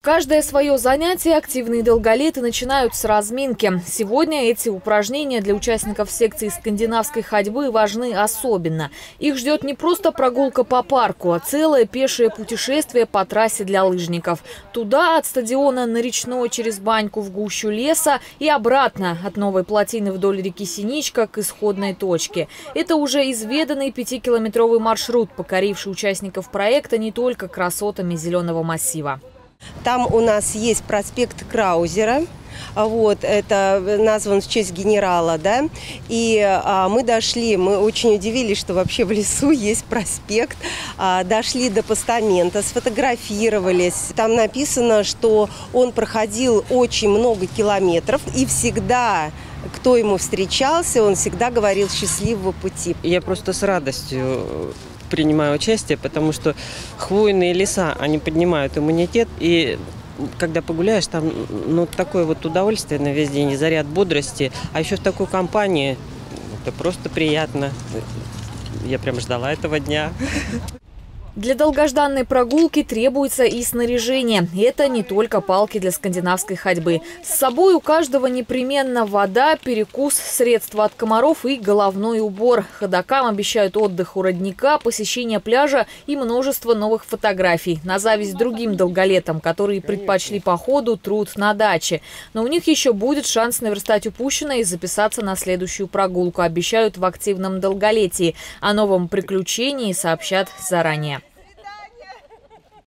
Каждое свое занятие активные долголеты начинают с разминки. Сегодня эти упражнения для участников секции скандинавской ходьбы важны особенно. Их ждет не просто прогулка по парку, а целое пешее путешествие по трассе для лыжников. Туда от стадиона на Речной через Баньку в гущу леса и обратно от новой плотины вдоль реки Синичка к исходной точке. Это уже изведанный 5-километровый маршрут, покоривший участников проекта не только красотами зеленого массива. Там у нас есть проспект Краузера. Это назван в честь генерала, да. И мы дошли, мы очень удивились, что вообще в лесу есть проспект. Дошли до постамента, сфотографировались. Там написано, что он проходил очень много километров и всегда, кто ему встречался, он всегда говорил «счастливого пути». Я просто с радостью принимаю участие, потому что хвойные леса, они поднимают иммунитет, и когда погуляешь, там такое вот удовольствие на весь день, заряд бодрости, а еще в такой компании это просто приятно. Я прям ждала этого дня. Для долгожданной прогулки требуется и снаряжение. Это не только палки для скандинавской ходьбы. С собой у каждого непременно вода, перекус, средства от комаров и головной убор. Ходокам обещают отдых у родника, посещение пляжа и множество новых фотографий. На зависть другим долголетам, которые предпочли походу труд на даче. Но у них еще будет шанс наверстать упущенное и записаться на следующую прогулку. Обещают в активном долголетии. О новом приключении сообщат заранее.